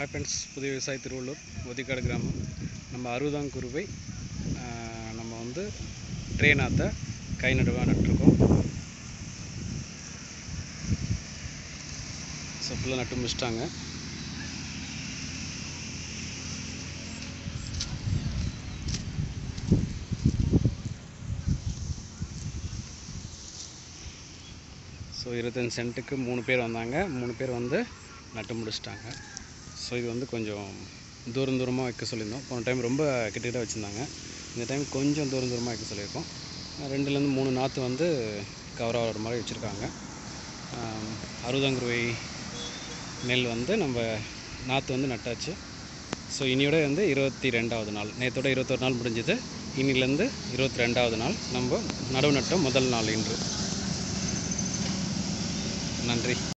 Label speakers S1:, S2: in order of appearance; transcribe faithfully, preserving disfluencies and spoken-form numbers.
S1: Hi friends, புதிய விவசாய திருவள்ளூர் ஒதிக்காடு கிராமம். நம்ம அறுபதாம் குருவை நம்ம வந்து ட்ரே நாற்றை கை நடுவாக நட்டுருக்கோம். ஸோ ஃபுல்லாக நட்டு முடிச்சிட்டாங்க. ஸோ இருபத்தஞ்சி சென்ட்டுக்கு மூணு பேர் வந்தாங்க. மூணு பேர் வந்து நட்டு முடிச்சிட்டாங்க. ஸோ இது வந்து கொஞ்சம் தூரம் தூரமாக வைக்க சொல்லியிருந்தோம். போன டைம் ரொம்ப கிட்டக்கிட்ட வச்சுருந்தாங்க. இந்த டைம் கொஞ்சம் தூரம் தூரமாக வைக்க சொல்லியிருக்கோம். ரெண்டுலேருந்து மூணு நாற்று வந்து கவர் ஆகிற மாதிரி வச்சுருக்காங்க. அறுபதாங்குருவை நெல் வந்து நம்ம நாற்று வந்து நட்டாச்சு. ஸோ இனியோட வந்து இருபத்தி ரெண்டாவது நாள், நேற்றோட இருபத்தொரு நாள் முடிஞ்சது. இன்னிலேருந்து இருபத்தி ரெண்டாவது நாள் நம்ம நடவு நட்ட முதல் நாள் இன்று. நன்றி.